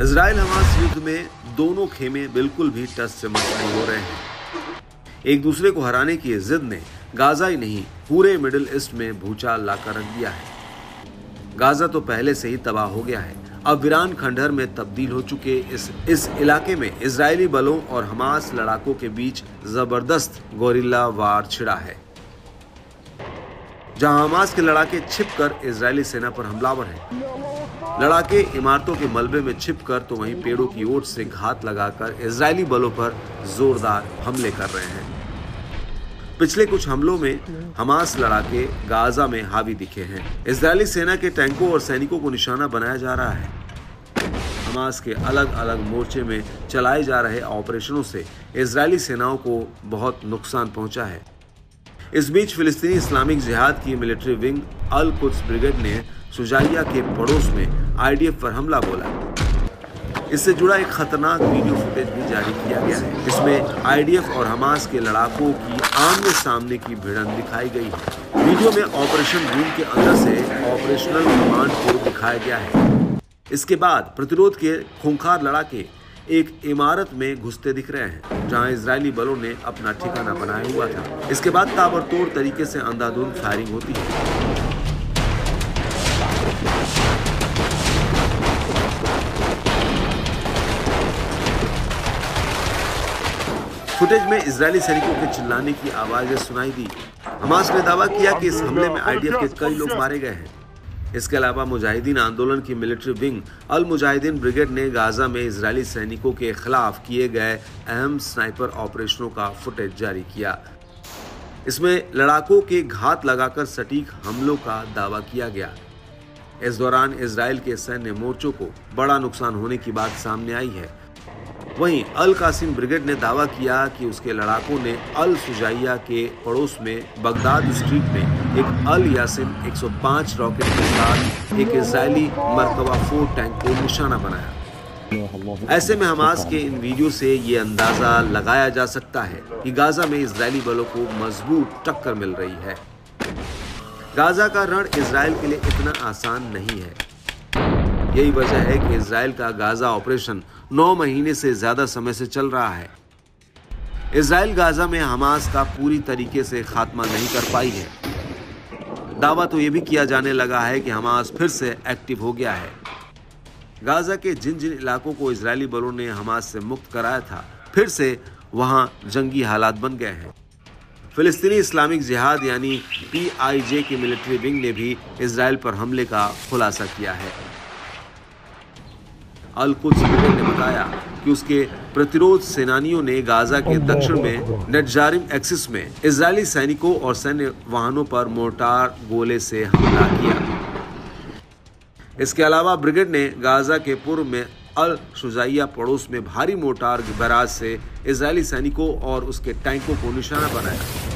Israel Hamas युद्ध में दोनों खेमे बिल्कुल भी टस से मस नहीं हो रहे हैं। एक दूसरे को हराने की जिद ने गाजा ही नहीं पूरे मिडिल ईस्ट में भूचाल लाकर रख दिया है। गाजा तो पहले से ही तबाह हो गया है। अब वीरान खंडहर में तब्दील हो चुके इस इलाके में इजरायली बलों और हमास लड़ाकों के बीच जबरदस्त गोरिल्ला वार छिड़ा है। जहां हमास के लड़ाके छिपकर इजरायली सेना पर हमलावर हैं। लड़ाके इमारतों के मलबे में छिपकर तो वहीं पेड़ों की ओट से घात लगाकर इजरायली बलों पर जोरदार हमले कर रहे हैं। पिछले कुछ हमलों में हमास लड़ाके गाजा में हावी दिखे हैं। इजरायली सेना के टैंकों और सैनिकों को निशाना बनाया जा रहा है। हमास के अलग अलग मोर्चे में चलाए जा रहे ऑपरेशनों से इजरायली सेनाओं को बहुत नुकसान पहुंचा है। इस बीच फिलिस्तीनी इस्लामिक जिहाद की military wing Al Quds brigade ने शुजाइया के पड़ोस में आईडीएफ पर हमला बोला। इससे जुड़ा एक खतरनाक वीडियो फुटेज भी जारी किया गया है। इसमें आईडीएफ और हमास के लड़ाकों की आमने सामने की भिड़ंत दिखाई गई है। वीडियो में ऑपरेशन रूम के अंदर से ऑपरेशनल कमांड को दिखाया गया है। इसके बाद प्रतिरोध के खूंखार लड़ाके एक इमारत में घुसते दिख रहे हैं, जहां इजरायली बलों ने अपना ठिकाना बनाया हुआ था। इसके बाद ताबड़तोड़ तरीके से अंधाधुंध फायरिंग होती है। फुटेज में इजरायली सैनिकों के चिल्लाने की आवाजें सुनाई दी। हमास ने दावा किया कि इस हमले में आईडीएफ के कई लोग मारे गए हैं। इसके अलावा मुजाहिदीन आंदोलन की military wing Al Mujahideen brigade ने गाजा में इजरायली सैनिकों के खिलाफ किए गए अहम स्नाइपर ऑपरेशनों का फुटेज जारी किया। इसमें लड़ाकों के घात लगाकर सटीक हमलों का दावा किया गया। इस दौरान इजराइल के सैन्य मोर्चों को बड़ा नुकसान होने की बात सामने आई है। वहीं अल कासिम ब्रिगेड ने दावा किया कि उसके लड़ाकों ने अल शुजाइया के पड़ोस में बगदाद स्ट्रीट में एक अल यासिन 105 रॉकेट के साथ एक इजरायली मरकबा 4 टैंक को निशाना बनाया। ऐसे में हमास के इन वीडियो से ये अंदाजा लगाया जा सकता है कि गाजा में इजरायली बलों को मजबूत टक्कर मिल रही है। गाजा का रण इजराइल के लिए इतना आसान नहीं है। यही वजह है कि इजराइल का गाजा ऑपरेशन 9 महीने से ज्यादा समय से चल रहा है। इजराइल गाजा में हमास का पूरी तरीके से खात्मा नहीं कर पाई है। दावा तो यह भी किया जाने लगा है कि हमास फिर से एक्टिव हो गया है। गाजा के जिन जिन इलाकों को इजरायली बलों ने हमास से मुक्त कराया था, फिर से वहां जंगी हालात बन गए हैं। फिलिस्तीनी इस्लामिक जिहाद यानी PIJ की मिलिट्री विंग ने भी इजराइल पर हमले का खुलासा किया है। अल कुद्स ब्रिगेड ने बताया कि उसके प्रतिरोध सेनानियों ने गाजा के दक्षिण में नेटजारिम एक्सिस में इजरायली सैनिकों और सैन्य वाहनों पर मोर्टार गोले से हमला किया। इसके अलावा ब्रिगेड ने गाजा के पूर्व में अल शुजाइया पड़ोस में भारी मोर्टार बैराज से इजरायली सैनिकों और उसके टैंकों को निशाना बनाया।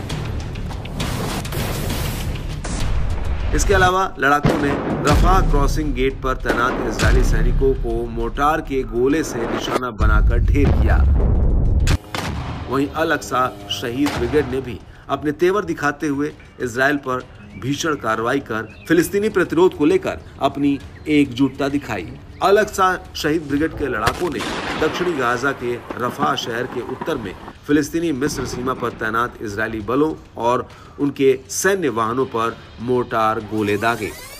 इसके अलावा लड़ाकों ने रफा क्रॉसिंग गेट पर तैनात इजरायली सैनिकों को मोर्टार के गोले से निशाना बनाकर ढेर किया। वहीं अल अक्सा शहीद ब्रिगेड ने भी अपने तेवर दिखाते हुए इजराइल पर भीषण कार्रवाई कर फिलिस्तीनी प्रतिरोध को लेकर अपनी एकजुटता दिखाई। अल अक्सा शहीद ब्रिगेड के लड़ाकों ने दक्षिणी गाजा के रफा शहर के उत्तर में फिलिस्तीनी मिस्र सीमा पर तैनात इजरायली बलों और उनके सैन्य वाहनों पर मोर्टार गोले दागे।